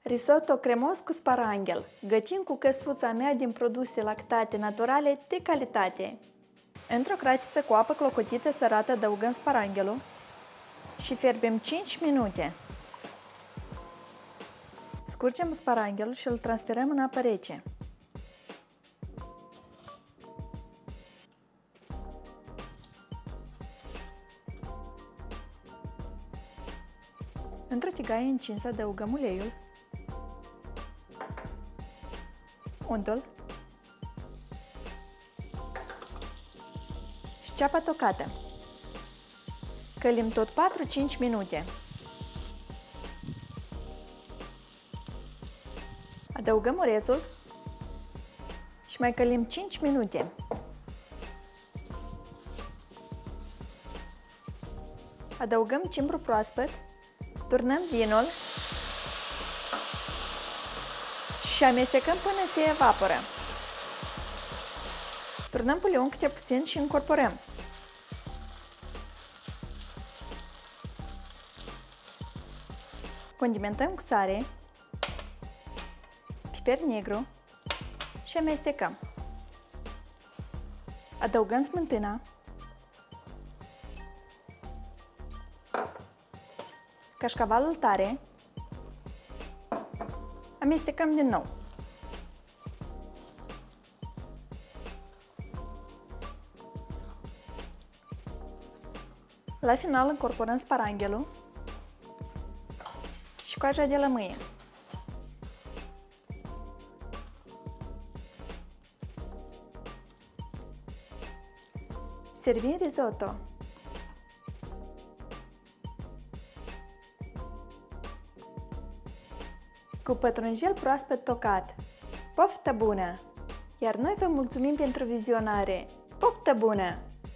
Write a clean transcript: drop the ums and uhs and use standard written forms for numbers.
Risotto cremos cu sparanghel, gătim cu căsuța mea din produse lactate naturale de calitate. Într-o cratiță cu apă clocotită sărată adăugăm sparanghelul și fierbem 5 minute. Scurgem sparanghelul și îl transferăm în apă rece. Într-o tigaie încinsă adăugăm uleiul, untul și ceapa tocată. Călim tot 4-5 minute. Adăugăm orezul și mai călim 5 minute. Adăugăm cimbru proaspăt, turnăm vinul și amestecăm până se evaporă. Turnăm puliul câte puțin și încorporăm. Condimentăm cu sare, piper negru și amestecăm. Adăugăm smântâna, cașcavalul tare, amestecăm din nou. La final încorporăm sparanghelul și coaja de lămâie. Servim risotto. Cu pătrunjel proaspăt tocat. Poftă bună! Iar noi vă mulțumim pentru vizionare. Poftă bună!